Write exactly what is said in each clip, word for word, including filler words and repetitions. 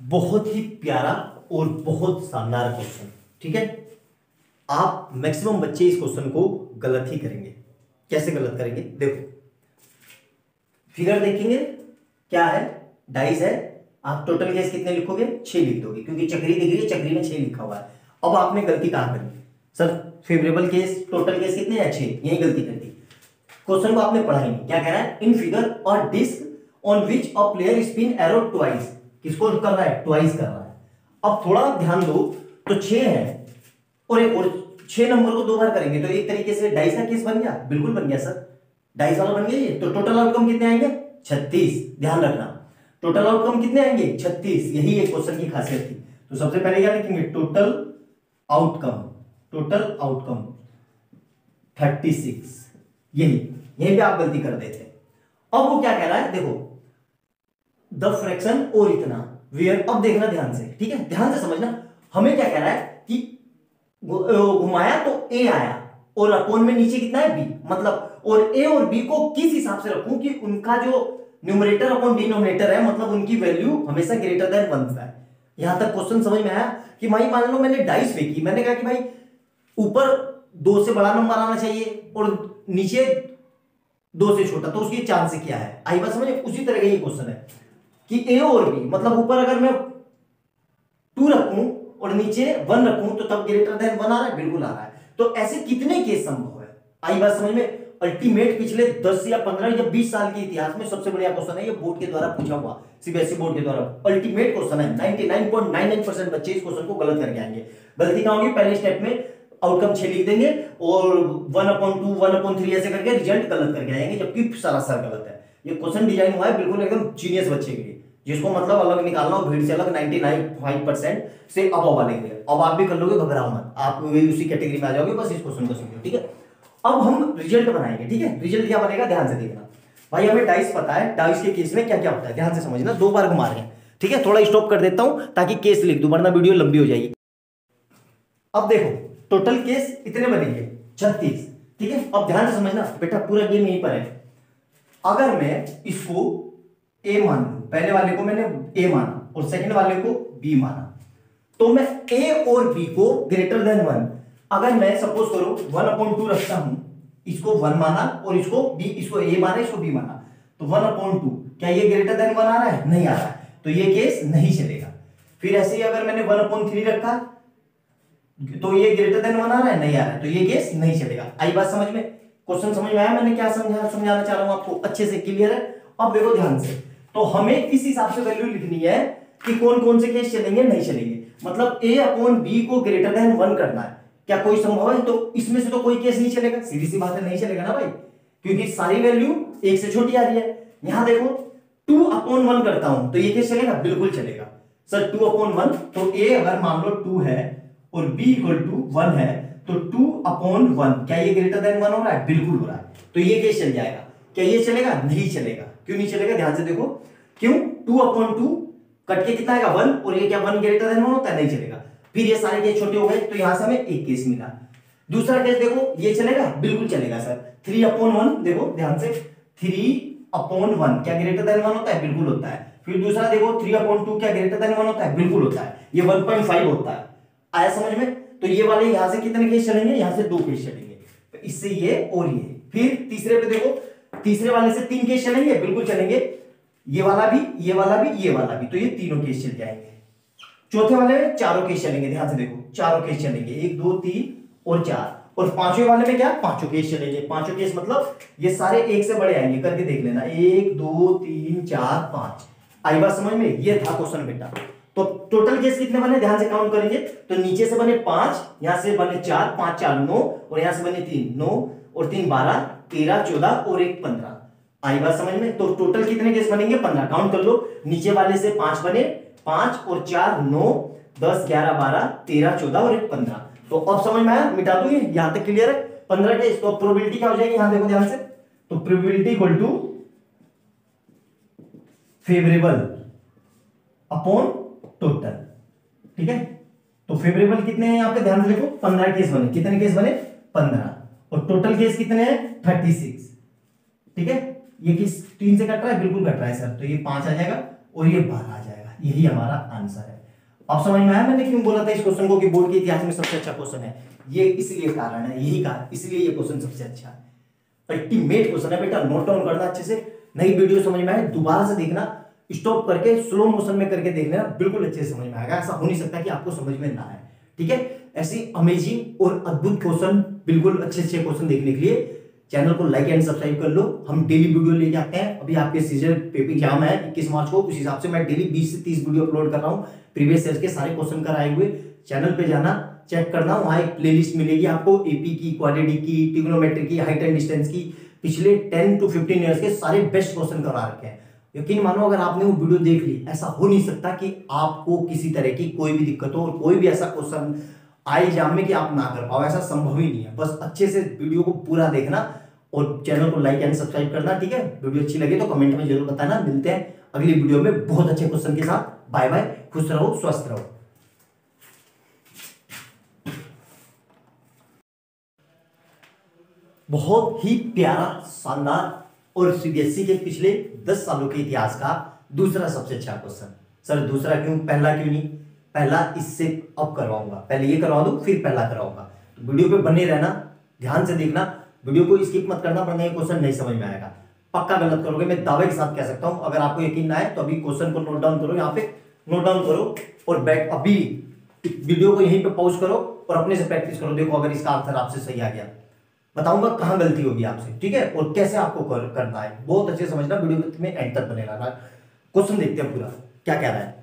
बहुत ही प्यारा और बहुत शानदार क्वेश्चन। ठीक है, आप मैक्सिमम बच्चे इस क्वेश्चन को गलत ही करेंगे। कैसे गलत करेंगे? देखो, फिगर देखेंगे क्या है, डाइस है। आप टोटल केस कितने लिखोगे? छह लिख दोगे, क्योंकि चक्री दिख रही है, चक्री में छह लिखा हुआ है। अब आपने गलती कहां करी? Sir favourable case, total case कितने हैं? छह, यही गलती कर दी। क्वेश्चन को आपने पढ़ा ही नहीं। क्या कह रहा है? इन फिगर और disc on which a player spin arrow twice. किसको कर रहा है? ट्वाइस कर रहा है। अब थोड़ा ध्यान दो, तो छह है और एक और छह नंबर को दो बार करेंगे तो एक तरीके से डाइस का केस बन गया। बिल्कुल बन गया सर, डाइस वाला बन गया ये। तो टोटल आउटकम कितने आएंगे? छत्तीस। ध्यान रखना, टोटल आउटकम कितने आएंगे? छत्तीस। यही एक क्वेश्चन की खासियत थी। तो सबसे पहले क्या लिखेंगे? टोटल आउटकम, टोटल आउटकम छत्तीस। यही यहीं पे आप गलती कर देते। अब वो क्या कह रहा है? देखो, द फ्रैक्शन और इतना वेयर। अब देखना ध्यान से, ठीक है, ध्यान से समझना। हमें क्या कह रहा है कि घुमाया तो ए आया और अपोन में नीचे कितना है? बी। मतलब और ए और बी को किस हिसाब से रखूं कि उनका जो न्यूमरेटर अपॉन डिनोमिनेटर है, मतलब उनकी वैल्यू हमेशा ग्रेटर देन वन है। यहां तक क्वेश्चन समझ में आया? कि भाई मान लो मैंने डाइस फेंकी, मैंने कहा कि भाई ऊपर दो से बड़ा नंबर आना चाहिए और नीचे दो से छोटा, तो उसकी चांस क्या है? आई बात समझ? उसी तरह का ये क्वेश्चन है कि ए और बी, मतलब ऊपर अगर मैं टू रखूं और नीचे वन रखूं तो तब ग्रेटर देन वन आ रहा है? बिल्कुल आ रहा है। तो ऐसे कितने केस संभव है? आई बात समझ में? अल्टीमेट पिछले दस या पंद्रह या बीस साल के इतिहास में सबसे बढ़िया क्वेश्चन है ये, बोर्ड के द्वारा पूछा हुआ, सीबीएसई बोर्ड के द्वारा अल्टीमेट क्वेश्चन है। निन्यानवे पॉइंट नाइन नाइन परसेंट बच्चे इस क्वेश्चन को गलत करके आएंगे। गलती कहां होगी? पहले स्टेप में आउटकम छह लिख देंगे और one upon two, one upon three ऐसे करके रिजल्ट गलत करके आएंगे, जबकि सारा सर गलत है। ये क्वेश्चन डिजाइन हुआ है बिल्कुल एकदम जीनियस बच्चे के लिए, जिसको मतलब अलग निकालना हो भीड़ से अलग, निन्यानवे परसेंट से अबव वाले के लिए। अब आप भी कर लोगे, घबराओ मत, आप भी उसी कैटेगरी में आ जाओगे, बस इस क्वेश्चन को समझो। ठीक है, अब हम रिजल्ट बनाएंगे। ठीक है, रिजल्ट क्या बनेगा? ध्यान से देखना भाई। हमें डाइस पता है, डाइस के केस में क्या क्या होता है, ध्यान से समझना। दो बार घुमा रहे हैं, ठीक है, थोड़ा स्टॉप कर देता हूं ताकि केस लिख दूं, वरना वीडियो लंबी हो जाएगी। अब देखो, टोटल केस इतने बनेंगे छत्तीस। ठीक है, अब ध्यान से समझना बेटा, पूरा गेम यहीं पर है। अगर मैं इसको ए मान लूं, पहले वाले को मैंने ए माना और सेकंड वाले को बी माना, तो मैं ए और बी को ग्रेटर देन वन, अगर मैं सपोज करो वन अपॉन टू रखता हूं, इसको वन माना और इसको बी, इसको ए माना, इसको बी माना, तो वन अपॉन टू, क्या ये ग्रेटर देन वन आ रहा है? नहीं आ रहा है, तो ये केस नहीं चलेगा। फिर ऐसे ही अगर मैंने वन अपॉन थ्री रखा तो ये ग्रेटर देन वन आ रहा है? नहीं आ रहा है, तो ये केस नहीं चलेगा। आई बात समझ में? क्वेश्चन समझ में आया? मैंने क्या समझा समझाना चाह रहा हूं आपको, अच्छे से क्लियर है? अब देखो ध्यान से, तो हमें किस हिसाब से वैल्यू लिखनी है कि कौन कौन से केस चलेंगे, नहीं चलेंगे। मतलब ए अपॉन बी को ग्रेटर देन वन करना है, क्या कोई संभव है? तो इसमें से तो कोई केस नहीं चलेगा, सीधी सी बात है, नहीं चलेगा ना भाई, क्योंकि सारी वैल्यू एक से छोटी आ रही है। यहां देखो टू अपॉन वन करता हूं तो ये केस चलेगा? बिल्कुल चलेगा सर। टू अपॉन वन, तो ए अगर मान लो टू है और बी इक्वल टू वन है, तो टू अपॉन वन, क्या ये ग्रेटर देन वन हो रहा है? बिल्कुल हो रहा है, तो ये केस चल जाएगा। क्या ये चलेगा? नहीं चलेगा। क्यों नहीं चलेगा? ध्यान से देखो, क्यों? टू अपॉन टू कट के कितना आएगा? वन, और ये क्या वन ग्रेटर देन वन होता है? नहीं चलेगा। फिर ये सारे केस छोटे हो गए, तो यहां से हमें एक केस मिला। दूसरा केस देखो, ये चलेगा? बिल्कुल चलेगा सर। थ्री अपॉन वन, देखो ध्यान से, थ्री अपॉन वन क्या ग्रेटर देन वन होता है? बिल्कुल होता है। फिर दूसरा देखो, थ्री अपॉन टू क्या ग्रेटर देन वन होता है? बिल्कुल होता है। ये वन पॉइंट फाइव होता है। आया समझ में? तो ये वाले यहां से कितने केस चलेंगे? यहां से दो केस चलेंगे, तो इससे ये और ये। फिर तीसरे पे देखो, तीसरे वाले से तीन केस चलेंगे? बिल्कुल चलेंगे। ये वाला भी, ये वाला भी, ये वाला भी, तो ये तीनों केस चल जाएंगे। चौथे वाले में चारों केस चलेंगे, ध्यान से देखो, चारों केस चलेंगे, एक दो तीन और चार। और पांचवें वाले में क्या? पांचों केस चलेंगे। पांचों केस मतलब ये सारे एक से बड़े आएंगे, करके देख लेना, एक दो तीन चार पांच। आई बात समझ में? ये था क्वेश्चन बेटा। तो टोटल केस कितने बने? ध्यान से काउंट करेंगे तो नीचे से बने पांच, यहां से बने चार, पांच चार नौ, और यहां से बने तीन, नौ और तीन बारह, तेरह, चौदह और एक पंद्रह। आई बात समझ में? तो टोटल कितने केस बनेंगे? पंद्रह। काउंट कर लो, नीचे वाले से पांच बने, पांच और चार नौ, दस, ग्यारह, बारह, तेरह, चौदह और एक पंद्रह। तो अब समझ में आया? मिटा दूंगी, यहां तक क्लियर है? पंद्रह केस। तो प्रोबेबिलिटी क्या हो जाएगी? यहां देखो ध्यान से, तो probability equal to favourable upon total. ठीक है, तो फेवरेबल कितने हैं यहाँ पे? ध्यान से देखो, पंद्रह केस बने। कितने केस बने? पंद्रह। और टोटल केस कितने हैं? Thirty six. ठीक है, ये किस तीन से कट रहा है? बिल्कुल कट रहा है सर, तो ये पांच आ जाएगा और ये बारह आ जाएगा। यही हमारा आंसर है। अब समझ में आया मैंने क्यों बोला था इस क्वेश्चन को कि बोर्ड के इतिहास में सबसे अच्छा क्वेश्चन है? ये इसलिए कारण है, यही कारण, इसलिए ये क्वेश्चन सबसे अच्छा है। अल्टीमेट क्वेश्चन है बेटा, नोट डाउन करना अच्छे से। नई वीडियो समझ में आए दोबारा से देखना, स्टॉप करके स्लो मोशन में करके देख लेना, बिल्कुल अच्छे से समझ में आएगा। ऐसा हो नहीं सकता कि आपको समझ में ना आए, ठीक है। ऐसी अमेजिंग और अद्भुत क्वेश्चन, बिल्कुल अच्छे अच्छे क्वेश्चन देखने के लिए चैनल को लाइक एंड सब्सक्राइब कर लो। हम डेली वीडियो लेके आते हैं। अभी आपके सीजन पेपर एग्जाम है इक्कीस मार्च को, उस हिसाब से मैं डेली बीस से तीस वीडियो अपलोड कर रहा हूँ। प्रीवियस ईयर के सारे क्वेश्चन कराए हुए, चैनल पे जाना, चेक करना, वहां एक प्लेलिस्ट मिलेगी आपको, एपी की, क्वाड्रेटिक की, ट्रिग्नोमेट्री की, हाइट एंड डिस्टेंस की, पिछले टेन टू फिफ्टीन ईयर्स के सारे बेस्ट क्वेश्चन करा रखे हैं। यकीन मानो अगर आपने वो वीडियो देख ली, ऐसा हो नहीं सकता कि आपको किसी तरह की कोई भी दिक्कत हो और कोई भी ऐसा क्वेश्चन आए एग्जाम में कि आप ना कर पाओ, ऐसा संभव ही नहीं है। बस अच्छे से वीडियो को पूरा देखना और चैनल को लाइक एंड सब्सक्राइब करना, ठीक है। वीडियो अच्छी लगे तो कमेंट में जरूर बताना। मिलते हैं अगली वीडियो में बहुत अच्छे क्वेश्चन के साथ। बाय बाय, खुश रहो, स्वस्थ रहो। बहुत ही प्यारा, शानदार और सीबीएसई के पिछले दस सालों के इतिहास का दूसरा सबसे अच्छा क्वेश्चन। सर दूसरा क्यों, पहला क्यों नहीं? पहला इससे अब करवाऊंगा, पहले ये करवा दूं फिर पहला कराऊंगा। तो वीडियो पे बने रहना, ध्यान से देखना, वीडियो को स्किप मत करना, वरना ये क्वेश्चन नहीं समझ में आएगा। पक्का गलत करोगे, मैं दावे के साथ कह सकता हूं। अगर आपको यकीन ना आए तो अभी क्वेश्चन को नोट डाउन करो, यहाँ पे नोट डाउन करो और बैठ अभी वीडियो को यहीं पे पॉज करो और अपने से प्रैक्टिस करो। देखो अगर इसका आंसर आपसे सही आ गया, बताऊंगा कहां गलती होगी आपसे, ठीक है, और कैसे आपको कर, करना है। बहुत अच्छे समझना, वीडियो में एंड तक बने रहना। क्वेश्चन देखते हैं पूरा क्या कह रहा है।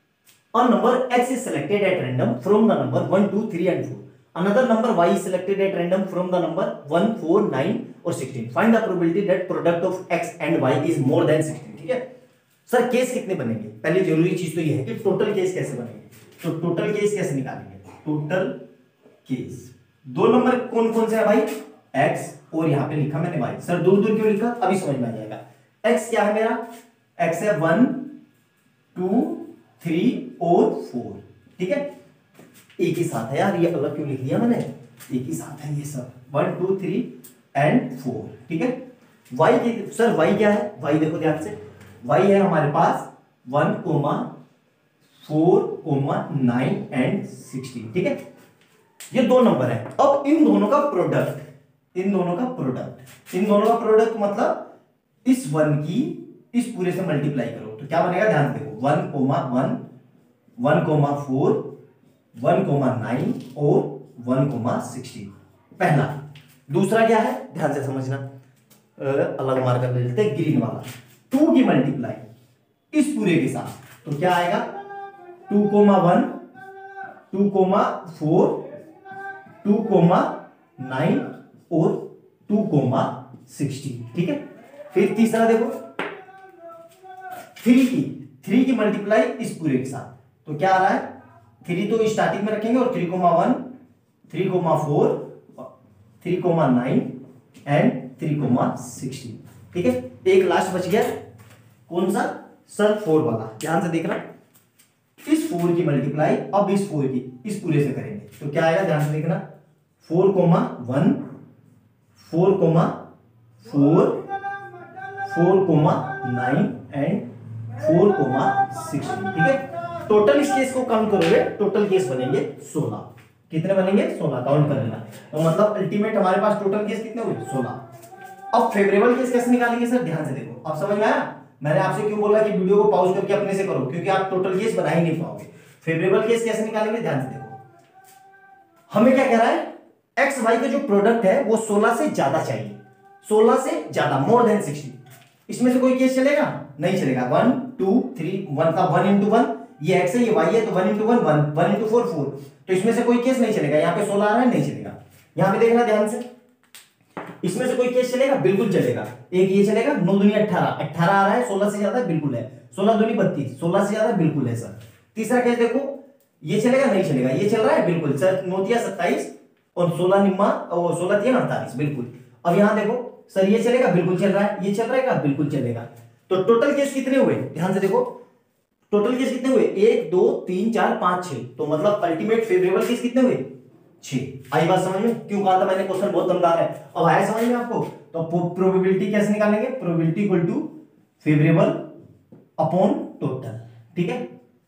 A number x is selected at random from the number one, two, three and four. Another number y is selected at random from the number one, four, nine or sixteen. Find the probability that product of x and y is more than sixteen. ठीक है sir, case कितने बनेंगे? पहले जरूरी चीज तो ये है कि टोटल केस कैसे बनेंगे। तो टोटल केस कैसे निकालेंगे? टोटल केस दो नंबर कौन कौन से है भाई? x और यहां पे लिखा मैंने y। सर दूर दूर क्यों लिखा? अभी समझ में आ जाएगा। x क्या है मेरा? x है वन, टू, थ्री और फोर, ठीक है। एक ही साथ है यार, ये अलग क्यों लिख दिया मैंने? एक ही साथ है ये सब, one, two, three and four, ठीक है। y की, सर y क्या है? y देखो ध्यान से, y है हमारे पास one comma four comma nine and sixteen, ठीक है। ये दो नंबर है। अब इन दोनों का प्रोडक्ट, इन दोनों का प्रोडक्ट, इन दोनों का प्रोडक्ट मतलब इस वन की इस पूरे से मल्टीप्लाई करो तो क्या बनेगा? ध्यान से देखो, one comma one, one comma four, one comma nine और वन कोमा सिक्सटीन, पहला। दूसरा क्या है? ध्यान से समझना, अलग मार्कर ले लेते हैं, ग्रीन वाला। टू की मल्टीप्लाई इस पूरे के साथ तो क्या आएगा? Two comma one, two comma four, two comma nine और टू कोमा सिक्सटीन, ठीक है। फिर तीसरा देखो, थ्री की थ्री की मल्टीप्लाई इस पूरे के साथ तो क्या आ रहा है? थ्री तो स्टार्टिंग में रखेंगे और three comma one, three comma four, three comma nine and three comma sixteen, ठीक है। एक लास्ट बच गया, कौन सा? सर फोर वाला। ध्यान से देखना, इस फोर की मल्टीप्लाई अब इस फोर की इस पूरे से करेंगे तो क्या आएगा? ध्यान से देखना, four comma one, four comma four, four comma nine and four comma sixteen, ठीक है। टोटल इस केस को काउंट करोगे, टोटल केस बनेंगे सोलह। कितने बनेंगे? सोलह। काउंट कर लेना। तो मतलब अल्टीमेट हमारे पास टोटल केस कितने हुए? सोलह। अब फेवरेबल केस कैसे निकालेंगे सर? ध्यान से देखो, अब समझ में आया? मैंने आपसे क्यों बोला कि वीडियो को पॉज करके अपने से करो, क्योंकि आप टोटल केस बना ही नहीं पाओगे। फेवरेबल केस कैसे निकालेंगे? ध्यान से देखो, हमें क्या कह रहा है? एक्स वाई का जो प्रोडक्ट है वो सोलह से ज्यादा चाहिए, सोलह से ज्यादा, मोर देन सिक्सटी। इसमें से कोई केस चलेगा? नहीं चलेगा। वन, टू, थ्री, वन का वन इंटू वन, ये एक्स है ये वाई है तो one into one one, one into four four, तो इसमें से कोई केस नहीं चलेगा। यहाँ पे सोलह आ रहा है, नहीं चलेगा। यहाँ पे देखना ध्यान से, इसमें से कोई केस चलेगा? बिल्कुल चलेगा। एक ये चलेगा, नौ दुनी अट्ठारह, अट्ठारह आ रहा है, सोलह से ज्यादा बिल्कुल है। सोलह दुनी बत्तीस, सोलह से ज्यादा बिल्कुल है सर। तीसरा केस देखो, ये चलेगा? नहीं चलेगा। ये चल रहा है बिल्कुल सर, नौतिया सत्ताईस और सोलह निम्मा और सोलह तिया अड़तालीस, बिल्कुल। अब यहाँ देखो सर, ये चलेगा? बिल्कुल चल रहा है। ये चल रहा है? बिल्कुल चलेगा। तो टोटल केस कितने हुए? ध्यान से देखो, टोटल केस कितने हुए? एक, दो, तीन, चार, पांच, छह। तो मतलब अल्टीमेट फेवरेबल केस कितने हुए? छह। आई बात समझ में? क्यों कहा था मैंने क्वेश्चन बहुत दमदार है? अब आया समझ में आपको? तो प्रोबेबिलिटी कैसे निकालेंगे? Probability equal to favourable upon total, ठीक है।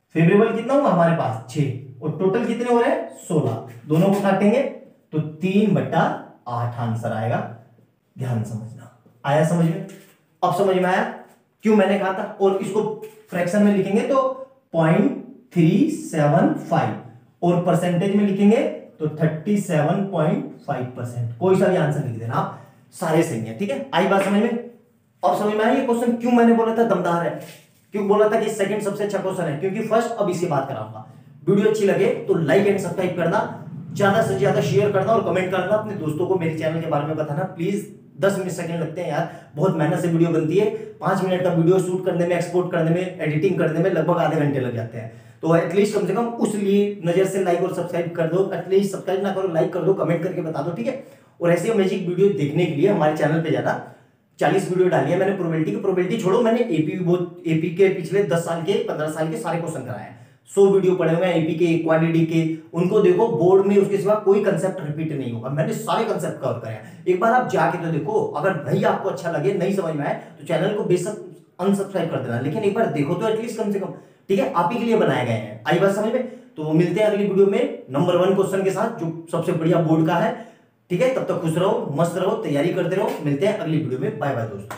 फेवरेबल कितना हुआ हमारे पास छह, और टोटल कितने हो रहे हैं सोलह, दोनों को काटेंगे तो तीन बट्टा आठ आंसर आएगा। ध्यान समझना, आया समझ में? अब समझ में आया क्यों मैंने कहा था। और इसको फ्रैक्शन में लिखेंगे तो पॉइंट थ्री सेवन फाइव, और परसेंटेज में लिखेंगे तो thirty seven point five percent. कोई सा भी आंसर लिख देना आप, सारे सही है, ठीक है। आई बात समझ में? अब समझ में आया ये क्वेश्चन क्यों मैंने बोला था दमदार है, क्यों बोला था कि सेकंड सबसे अच्छा क्वेश्चन है, क्योंकि फर्स्ट अब इसकी बात कराऊंगा। वीडियो अच्छी लगे तो लाइक एंड सब्सक्राइब करना, ज्यादा से ज्यादा शेयर करना और कमेंट करना, अपने दोस्तों को मेरे चैनल के बारे में बताना प्लीज। दस मिनट सेकंड लगते हैं यार, बहुत मेहनत से वीडियो बनती है। पांच मिनट का वीडियो शूट करने में, एक्सपोर्ट करने में, एडिटिंग करने में लगभग आधे घंटे लग जाते हैं। तो एटलीस्ट कम से कम उस लिए नजर से लाइक और सब्सक्राइब कर दो। एटलीस्ट सब्सक्राइब ना करो, लाइक कर दो, कमेंट करके बता दो, ठीक है। और ऐसे मैजिक वीडियो देखने के लिए हमारे चैनल पे जाना। चालीस वीडियो डाली है मैंने प्रोबेबिलिटी की। प्रोबेबिलिटी छोड़ो, मैंने एपी बहुत एपी के पिछले दस साल के पंद्रह साल के सारे क्वेश्चन कराए हैं। सौ वीडियो पड़े हुए हैं एपी के, क्वाड्रेटिक के, उनको देखो। बोर्ड में उसके सिवा कोई कंसेप्ट रिपीट नहीं होगा, मैंने सारे कंसेप्ट कवर करे हैं। एक बार आप जाके तो देखो, अगर भाई आपको अच्छा लगे, नहीं समझ में आए तो चैनल को बेशक अनसब्सक्राइब कर देना, लेकिन एक बार देखो तो एटलीस्ट कम से कम, ठीक है। आप ही के लिए बनाए गए हैं। आई बात समझ में? तो मिलते हैं अगली वीडियो में नंबर वन क्वेश्चन के साथ, जो सबसे बढ़िया बोर्ड का है, ठीक है। तब तक खुश रहो, मस्त रहो, तैयारी करते रहो। मिलते हैं अगली वीडियो में। बाय बाय दोस्तों।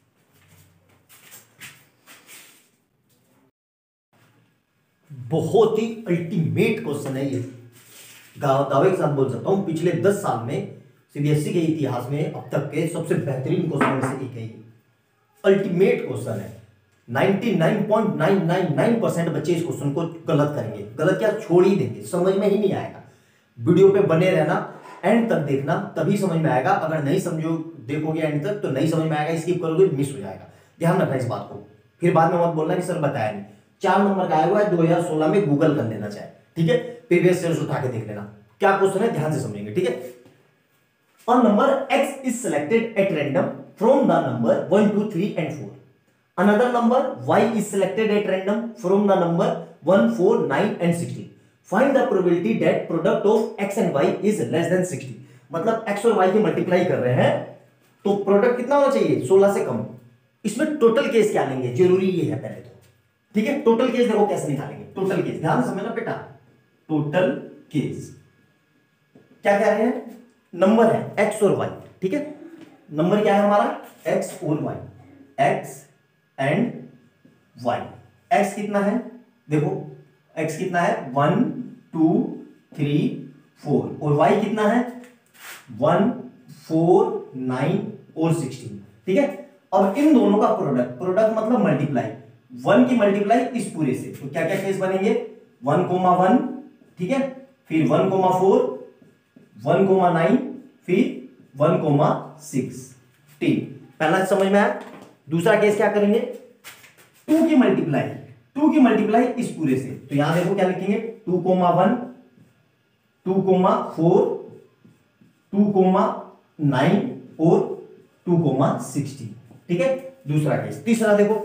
बहुत ही अल्टीमेट क्वेश्चन है ये, दावे के साथ बोल सकता हूं पिछले दस साल में सीबीएसई के इतिहास में अब तक के सबसे बेहतरीन क्वेश्चन में से एक है ये। अल्टीमेट क्वेश्चन है। निन्यानवे पॉइंट नौ नौ नौ परसेंट बच्चे इस क्वेश्चन को गलत करेंगे, गलत क्या छोड़ ही देंगे, समझ में ही नहीं आएगा। वीडियो पे बने रहना, एंड तक देखना, तभी समझ में आएगा। अगर नहीं समझो, देखोगे एंड तक तो नहीं समझ में आएगा, स्किप करोगे मिस हो जाएगा। ध्यान रखना इस बात को, फिर बाद में मत बोलना कि सर बताया नहीं। चार नंबर का आया हुआ है, दो हज़ार सोलह में गूगल कर लेना चाहे, ठीक है। प्रीवियस ईयर उठा के देख लेना क्या क्वेश्चन है, ध्यान से समझेंगे, ठीक है। A number x is selected at random from the number one, two, three and four. Another number y is selected at random from the number one, four, nine and sixteen. Find the probability that product of x and y is less than sixty. मतलब x और y की multiply कर रहे हैं तो product कितना होना चाहिए, सोलह से कम। इसमें टोटल केस क्या लेंगे, जरूरी ये है पहले तो, ठीक है। टोटल केस देखो कैसे निकालेंगे, टोटल केस ध्यान से समझना बेटा। टोटल केस क्या कह रहे हैं, नंबर है x और y, ठीक है। नंबर क्या है हमारा, x और y, x and y। x कितना है देखो, x कितना है वन टू थ्री फोर, और y कितना है वन फोर नाइन और सिक्सटीन, ठीक है। अब इन दोनों का प्रोडक्ट, प्रोडक्ट मतलब मल्टीप्लाई, वन की मल्टीप्लाई इस पूरे से, तो क्या क्या केस बनेंगे, वन कोमा वन, ठीक है, फिर one comma four, one comma nine, फिर वन कोमा सिक्सटीन। पहला समझ में आया। दूसरा केस क्या करेंगे, टू की मल्टीप्लाई, टू की मल्टीप्लाई इस पूरे से, तो यहां देखो क्या लिखेंगे, two comma one, two comma four, two comma nine और टू कोमा सिक्सटीन, ठीक है। दूसरा केस। तीसरा देखो,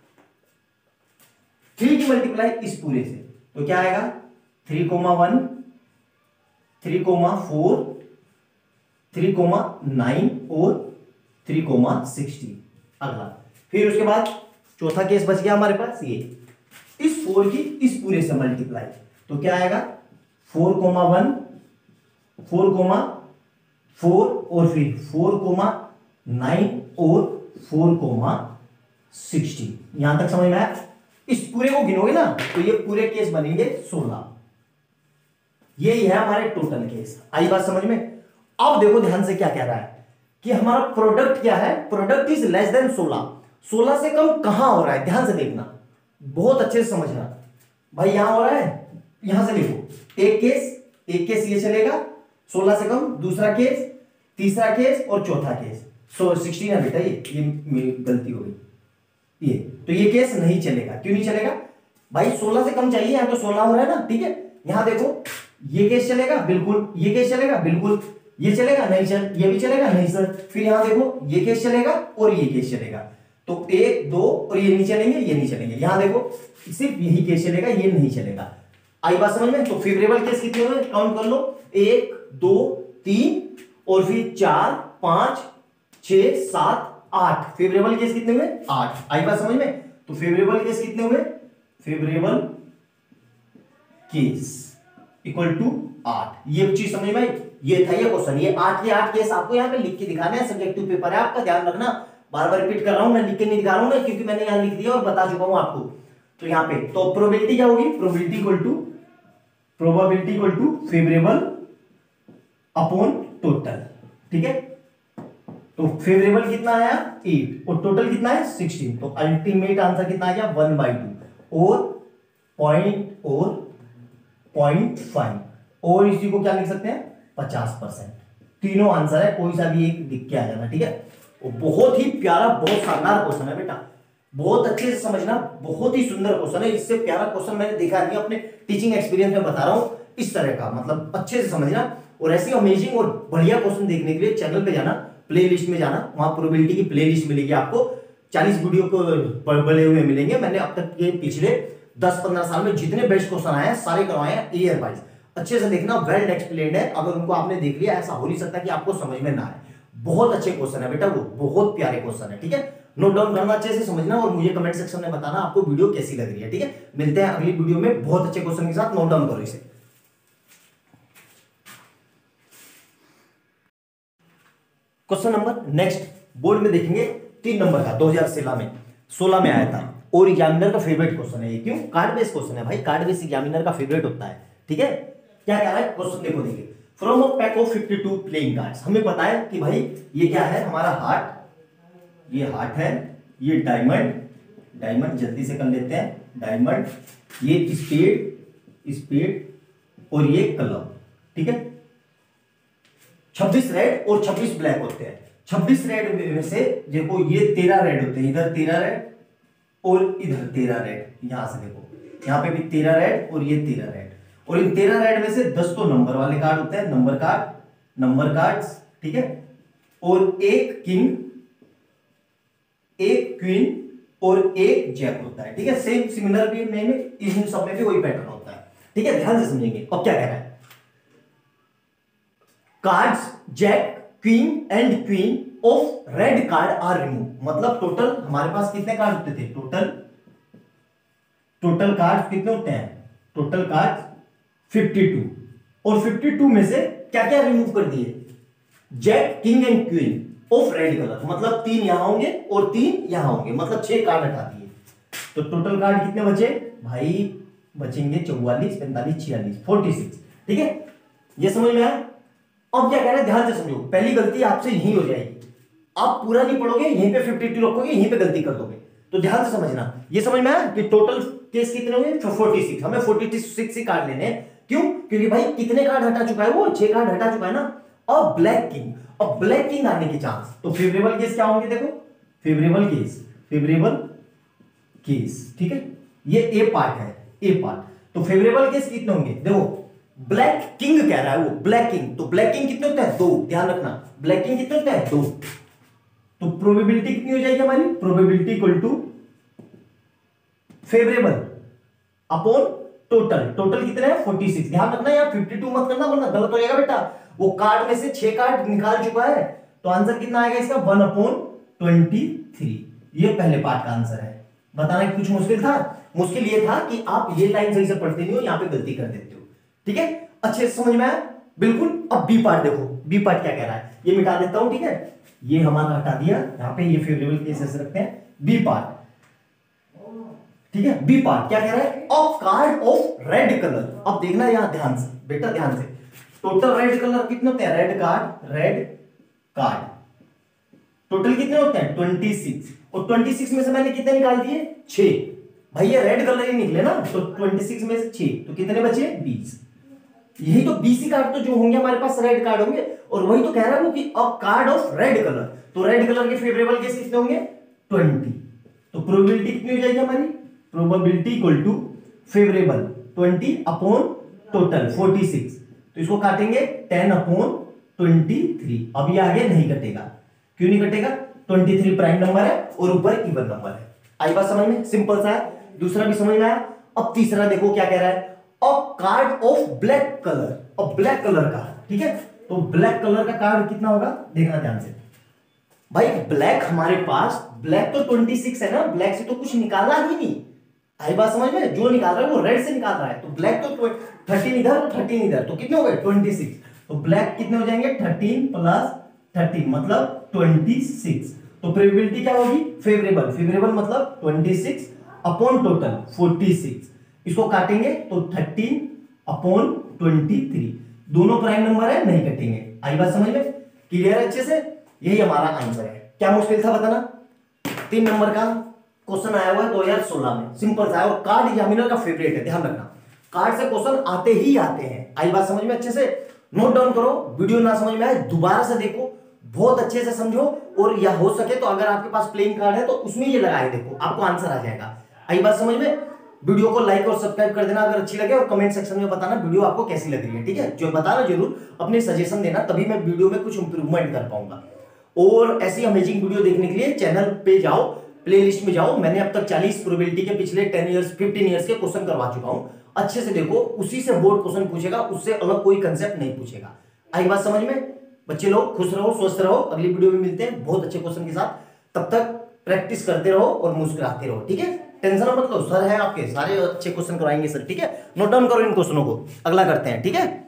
थ्री की मल्टीप्लाई इस पूरे से, तो क्या आएगा, three comma one, three comma four, three comma nine और थ्री कोमा सिक्सटीन। अगला, फिर उसके बाद चौथा केस बच गया हमारे पास ये, इस फोर की इस पूरे से मल्टीप्लाई, तो क्या आएगा, four comma one, four comma four और फिर फोर कोमा नाइन और फोर कोमा सिक्सटीन। यहां तक समझ में आया। इस पूरे को गिनोगे ना तो ये पूरे केस बनेंगे सोलह। यही है हमारे टोटल केस। आई बात समझ में। अब देखो ध्यान से क्या कह रहा है कि हमारा प्रोडक्ट क्या है, प्रोडक्ट इज लेस देन सोलह। सोलह से कम कहां हो रहा है, ध्यान से देखना, बहुत अच्छे से समझना भाई। यहां हो रहा है, यहां से देखो, एक केस, एक केस ये चलेगा सोलह से कम, दूसरा केस, तीसरा केस और चौथा केस। सो सिक्सटीन है बेटा, ये ये मेरी गलती हो गई, ये तो ये केस नहीं चलेगा। क्यों नहीं चलेगा भाई, सोलह से कम चाहिए, यहां तो सोलह हो रहा है ना, ठीक है। यहां देखो, ये केस चलेगा बिल्कुल, ये केस चलेगा बिल्कुल, ये चलेगा नहीं चल, ये भी चलेगा नहीं सर। फिर यहां देखो, ये केस चलेगा और ये केस चलेगा, तो एक दो और ये नहीं चलेंगे, ये नहीं चलेंगे। यहां देखो, सिर्फ यही केस चलेगा, ये नहीं चलेगा। आई बात समझ में। तो फेवरेबल केस कितने हुए, काउंट कर लो, एक दो तीन और फिर चार पांच छह सात आठ। फेवरेबल केस कितने हुए, आठ। आई बात समझ में। तो फेवरेबल केस कितने हुए, फेवरेबल केस इक्वल टू आठ। ये चीज समझ में आई? ये था ये क्वेश्चन, ये आठ के आठ केस आपको यहाँ पे लिख के दिखाना है। सब्जेक्टिव पेपर है आपका, ध्यान रखना। बार बार रिपीट कर रहा हूं, मैं लिख के नहीं दिखा रहा हूं ना, क्योंकि मैंने यहाँ लिख दिया और बता चुका हूं आपको। तो यहाँ पे तो प्रोबेबिलिटी क्या होगी? Probability equal to probability equal to favourable upon total. ठीक है, तो फेवरेबल कितना आया? एट, और टोटल कितना है? सिक्सटीन। तो अल्टीमेट आंसर कितना आ गया? वन बाई टू और पॉइंट और पॉइंट फाइव, और इसी को क्या लिख सकते हैं? पचास परसेंट। तीनों आंसर है, कोई सा भी एक लिख के आ जाना। ठीक है, वो बहुत ही प्यारा, बहुत शानदार क्वेश्चन है बेटा, बहुत अच्छे से समझना, बहुत ही सुंदर क्वेश्चन है। इससे प्यारा क्वेश्चन मैंने देखा नहीं, अपने टीचिंग एक्सपीरियंस में बता रहा हूं। इस तरह का मतलब अच्छे से समझना, और ऐसी अमेजिंग और बढ़िया क्वेश्चन देखने के लिए चैनल पे जाना, प्लेलिस्ट में जाना, वहां प्रोबेबिलिटी की प्लेलिस्ट मिलेगी आपको। चालीस वीडियो को बने हुए मिलेंगे। मैंने अब तक के पिछले दस पंद्रह साल में जितने बेस्ट क्वेश्चन आए हैं सारे करवाए हैं ईयर वाइज। अच्छे से देखना, वेल एक्सप्लेन्ड है। अगर उनको आपने देख लिया, ऐसा हो नहीं सकता कि आपको समझ में ना आए। बहुत अच्छे क्वेश्चन है बेटा, वो बहुत प्यारे क्वेश्चन है। ठीक है, नोट डाउन करना, अच्छे से समझना, और मुझे कमेंट सेक्शन में बताना आपको वीडियो कैसी लग रही है। ठीक है, मिलते हैं अगली वीडियो में बहुत अच्छे क्वेश्चन के साथ। नोट डाउन करो इसे। क्वेश्चन नंबर नेक्स्ट बोर्ड में देखेंगे, तीन नंबर का, दो हजार सोलह में सोलह में आया था, और एग्जामिनर का फेवरेट क्वेश्चन है ये। क्यों? कार्ड बेस्ड क्वेश्चन है भाई, कार्ड बेस्ड एग्जामिनर का फेवरेट होता है। ठीक है, क्या कह रहा है क्वेश्चन? देखो देखिए, from a pack of fifty two playing cards. हमें पता है कि भाई ये क्या है? हमारा हार्ट, ये हार्ट है, ये डायमंड, डायमंड जल्दी से कर लेते हैं, डायमंड, ये स्पेड, स्पेड, और ये क्लब। ठीक है, छब्बीस रेड और छब्बीस ब्लैक होते हैं। छब्बीस रेड में से देखो ये तेरह रेड होते हैं, इधर तेरह रेड और इधर तेरह रेड। यहां से देखो, यहां पे भी तेरह रेड और ये तेरह रेड, और इन तेरह रेड में से दस तो नंबर वाले कार्ड होते हैं, नंबर कार्ड, नंबर कार्ड्स। ठीक है, और एक किंग, एक क्वीन और एक जैक होता है। ठीक है, सेम सिमिलर भी में इन सब में भी वही पैटर्न होता है। ठीक है, ध्यान से समझेंगे। अब क्या कह रहा है? Cards jack, queen and queen of red card are remove. मतलब टोटल हमारे पास कितने कार्ड होते थे? टोटल टोटल कार्ड्स कितने होते हैं? टोटल कार्ड्स बावन, और बावन में से क्या क्या रिमूव कर दिए? Jack, king and queen of red colour, मतलब तीन यहां होंगे और तीन यहां होंगे, मतलब छह कार्ड हटा दिए। तो टोटल कार्ड कितने बचे भाई? बचेंगे चौवालीस, पैंतालीस, छियालीस, फोर्टी सिक्स। ठीक है, ये समझ में आया? अब क्या कह रहे हैं? ध्यान से समझो, पहली गलती आपसे यही हो जाएगी। आप पूरा नहीं पढ़ोगे, यहीं पे बावन रखोगे, यहीं पे गलती कर दोगे। तो ध्यान से समझना। ये समझ में आया कि टोटल केस कितने होंगे? छियालीस। हमें छियालीस ही कार्ड लेने हैं। क्यों? क्योंकि भाई कितने कार्ड हटा चुका है? वो छह कार्ड हटा चुका है ना। अब ब्लैक किंग, अब ब्लैक किंग आने के चांस, तो फेवरेबल केस क्या होंगे? देखो, फेवरेबल केस, फेवरेबल केस। ठीक है, ये ए पार्ट है, ए पार्ट। तो फेवरेबल केस कितने होंगे? देखो, ब्लैक किंग कह रहा है वो, ब्लैक किंग, तो ब्लैक किंग कितने होते हैं? दो। ध्यान रखना, ब्लैक किंग कितने होते हैं? दो। तो प्रोबेबिलिटी कितनी हो जाएगी हमारी? Probability equal to favourable upon total. Total कितने हैं? छियालीस। ध्यान रखना, यहां बावन मत करना वरना गलत हो जाएगा बेटा। वो कार्ड में से छह कार्ड निकाल चुका है, तो आंसर कितना आएगा इसका? One upon twenty three. ये पहले पार्ट का आंसर है। बताना कुछ मुश्किल था? मुश्किल ये था कि आप ये लाइन सही से पढ़ते नहीं हो, यहां पे गलती कर देते हो। ठीक है, अच्छे से समझ में आया? बिल्कुल। अब बी पार्ट देखो, बी पार्ट क्या कह रहा है? ये मिटा देता हूं। ठीक है, ये हमारा हटा दिया, यहां पे ये फेवरेबल केसेस रखते हैं। बी पार्ट, ठीक है, बी पार्ट क्या कह रहा है? A card of red colour. अब देखना यहां ध्यान से बेटा, ध्यान से। टोटल रेड कलर कितने होते हैं? Red card, red card total कितने होते हैं? छब्बीस। और छब्बीस में से मैंने कितने निकाल दिए? छह। भाई ये रेड कलर ही निकले ना, तो छब्बीस में से छह, तो कितने बचे? बीस। यही तो बीसी कार्ड तो जो होंगे हमारे पास रेड कार्ड होंगे, और वही तो कह रहा है वो कि a card of red colour. तो रेड कलर के फेवरेबल केस कितने होंगे? बीस। तो प्रोबेबिलिटी कितनी हो जाएगी हमारी? प्रोबेबिलिटी इक्वल टू फेवरेबल बीस अपॉन टोटल छियालीस। तो इसको काटेंगे टेन अपॉन तेईस। अब ये आगे नहीं कटेगा। क्यों नहीं कटेगा? तेईस प्राइम नंबर है और ऊपर इवन नंबर है। आई बात समझ में? सिंपल सा है। दूसरा भी समझ में आया। अब तीसरा देखो क्या कह रहा है? A card of black colour, अब ब्लैक कलर का, ठीक है, तो ब्लैक कलर का कार्ड कितना होगा? देखना ध्यान से भाई। ब्लैक हमारे पास, ब्लैक तो छब्बीस है ना, ब्लैक से तो कुछ निकाला ही नहीं। आई बात समझ में? जो निकाल रहा है वो रेड से निकाल रहा है, तो ब्लैक तो थर्टीन इधर और थर्टीन इधर, तो कितने हो गए ट्वेंटी सिक्स। तो ब्लैक कितने हो जाएंगे थर्टीन प्लस थर्टीन मतलब ट्वेंटी सिक्स। तो प्रोबेबिलिटी क्या होगी फेवरेबल, फेवरेबल मतलब twenty six upon total forty six. इसको काटेंगे तो थर्टीन अपॉन ट्वेंटी थ्री, दोनों प्राइम नंबर है नहीं कटेंगे। आई बात समझ में? क्लियर है अच्छे से? यही हमारा आंसर है। क्या मुश्किल था बताना? तीन नंबर का क्वेश्चन आया हुआ है दो हज़ार सोलह में, सिंपल सा है और कार्ड एग्जामिनर का फेवरेट है, ध्यान रखना कार्ड से क्वेश्चन आते ही आते हैं। आई बात समझ में? अच्छे से नोट डाउन करो, वीडियो ना समझ में आए दोबारा से देखो, बहुत अच्छे से समझो, और या हो सके तो अगर आपके पास प्लेइंग कार्ड है तो उसमें ये लगाए देखो, आपको आंसर आ जाएगा। आई बात समझ में? वीडियो को लाइक और सब्सक्राइब कर देना अगर अच्छी लगे, और कमेंट सेक्शन में बताना वीडियो आपको कैसी लग रही है, ठीक है? जो बताना जरूर, अपने सजेशन देना, तभी मैं वीडियो में कुछ इंप्रूवमेंट कर पाऊंगा। और ऐसी अमेजिंग वीडियो देखने के लिए चैनल पे जाओ, प्लेलिस्ट में जाओ, मैंने अब तक चालीस प्रोबेबिलिटी के पिछले टेन इयर्स फिफ्टीन इयर्स के क्वेश्चन करवा चुका हूं, अच्छे से देखो, उसी से बोर्ड क्वेश्चन पूछेगा, उससे अलग कोई कंसेप्ट नहीं पूछेगा। आई बात समझ में? बच्चे लोग खुश रहो, स्वस्थ रहो, अगली वीडियो में मिलते हैं बहुत अच्छे क्वेश्चन के साथ, तब तक प्रैक्टिस करते रहो और मुस्कुराते रहो, ठीक है? टेंशन मत लो, सर है आपके, सारे अच्छे क्वेश्चन कराएंगे सर, ठीक है? नोट डाउन करो इन क्वेश्चनों को, अगला करते हैं, ठीक है?